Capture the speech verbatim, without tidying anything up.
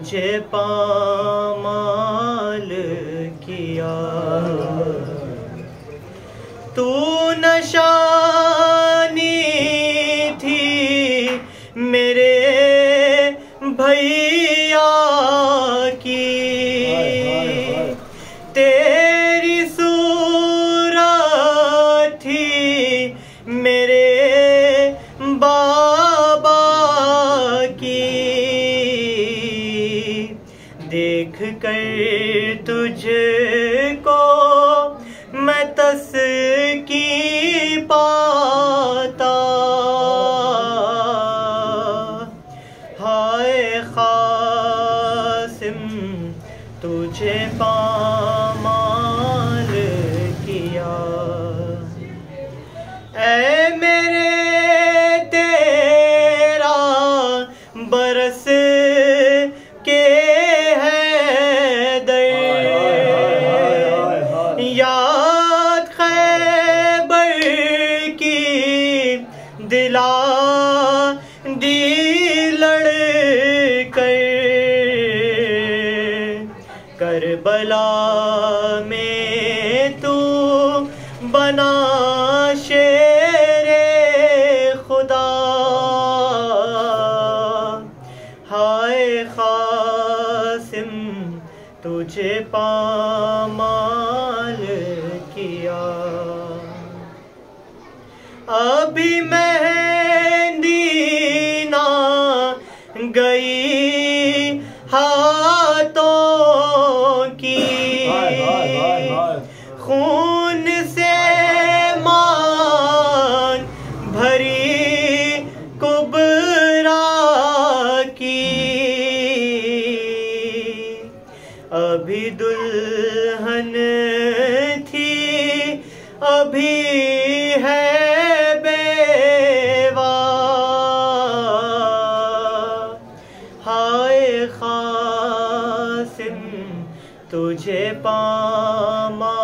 तुझे पामाल किया। तू नशानी थी मेरे भैया की, तेरी सूरत थी मेरे बाबा की। देख कर तुझको मैं तस्की पाता, हाय क़ासिम तुझे पामाल किया। ऐ मेरे तेरा बरस के हैदर, याद खैबर की दिला दी लड़ कर। करबला में तू बना शेरे खुदा, हाय क़ासिम तुझे पामाल किया। अभी मेहंदी ना गई हाथों की, खून से मान भरी कुबरा की। अभी दुल्हन थी अभी है बेवा, हाय क़ासिम तुझे पामा